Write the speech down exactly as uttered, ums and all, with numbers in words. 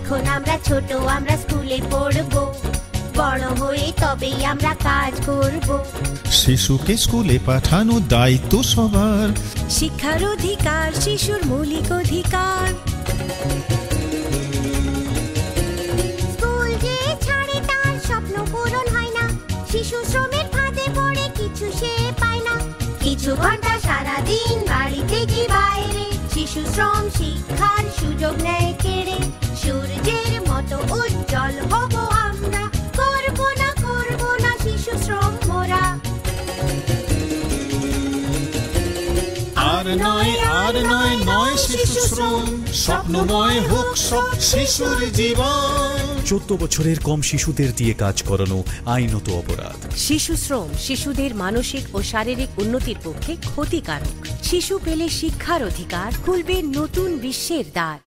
এখন আমরা ছোট, আমরা স্কুলে পড়বো, বড় হয়ে তবেই আমরা কাজ করব। শিশুকে স্কুলে পাঠানো দায়িত্ব সবার। শিক্ষার অধিকার শিশুর মৌলিক অধিকার। স্কুল যে ছাড়ে তার স্বপ্ন পূরণ হয় না, শিশু শ্রমের ফাঁদে পড়ে কিছু সে পায় না। কিছু ঘন্টা সারাদিন বাড়িতে কি বাইরে, শিশু শ্রম শিক্ষার সুযোগ নেয় কেড়ে। সূর্যের মতো উজ্জ্বল হব আমরা, করব না করব না শিশু শ্রম মোরা। আর নয় আর নয় নয় শিশু শ্রম, স্বপ্নময় হোক সব শিশুর জীবন। চোদ্দ বছরের কম শিশুদের দিয়ে কাজ করানো আইনত অপরাধ। শিশু শ্রম শিশুদের মানসিক ও শারীরিক উন্নতির পক্ষে ক্ষতিকারক। শিশু পেলে শিক্ষার অধিকার, খুলবে নতুন বিশ্বের দ্বার।